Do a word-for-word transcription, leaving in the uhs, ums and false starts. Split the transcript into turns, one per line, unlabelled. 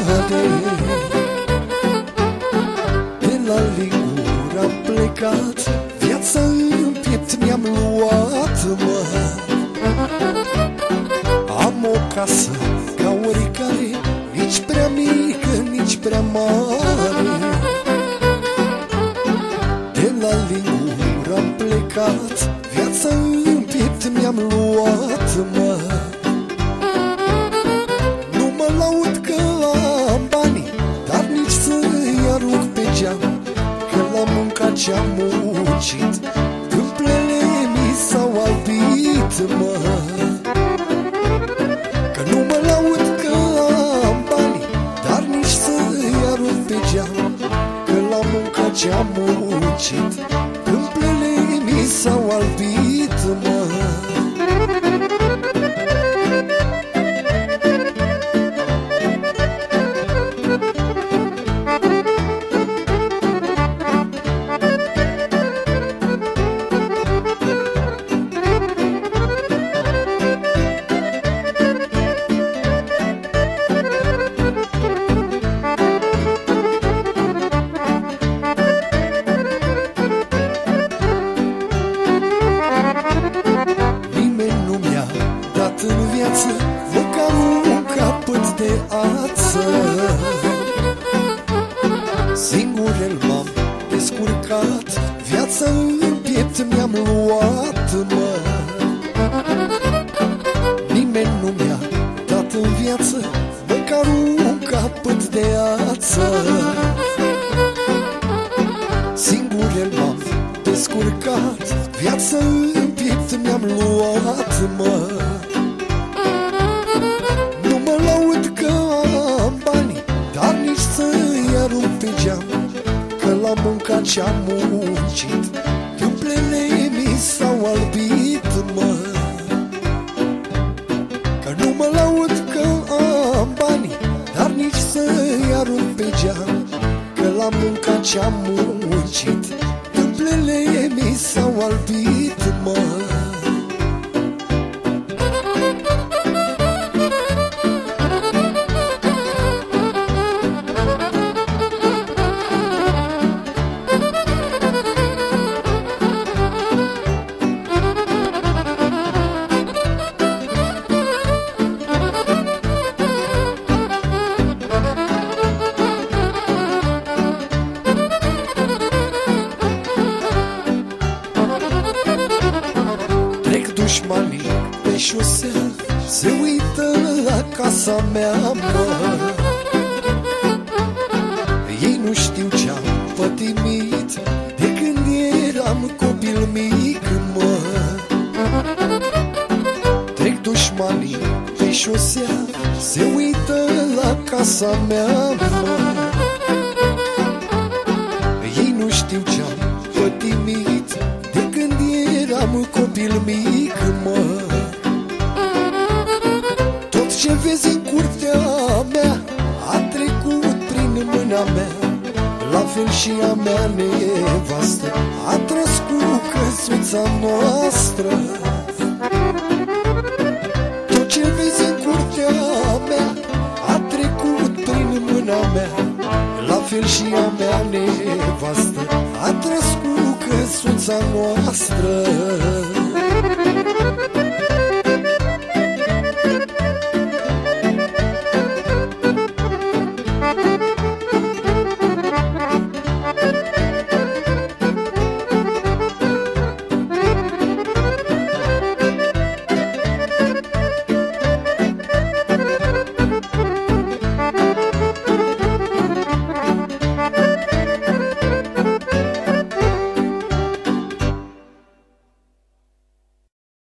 mare. De la Lingura am plecat, viața în piept mi-am luat, mă. Am o casă ca oricare, nici prea mică, nici prea mare. De la Lingura am plecat, viața în piept mi-am luat, mă. Nu mă laud că am bani, dar nici să-i arunc pe geam, că la munca ce-am muncit tâmplele mi s-au albit, mă. Că nu mă laud că am bani, dar nici să-i arunc pe geam, că la munca ce-am muncit tâmplele mi s-au albit, mă. În viață măcar un capăt de ață, singur m-am descurcat, viața în piept mi-am luat, mă. Nimeni nu mi-a dat în viață măcar un capăt de ață, singur m-am descurcat, viața în piept mi-am luat, mă. Că la munca ce-am muncit tâmplele mi s-au albit, mă. Că nu mă laud că am bani, dar nici să-i arunc pe geam, că la munca ce-am muncit tâmplele mi s-au albit, mă. Dușmanii pe șosea se uită la casa mea, mă. Ei nu știu ce-am pătimit de când eram copil mic, mă. Trec dușmanii pe șosea se uită la casa mea, mă. Ei nu știu ce-am pătimit de când eram copil mic, mă. Tot ce vezi în curtea mea a trecut prin mâna mea, la fel și a mea nevastă a tras cu căsuța noastră. Tot ce vezi în curtea mea a trecut prin mâna mea, la fel și a mea nevastă a tras cu căsuța noastră.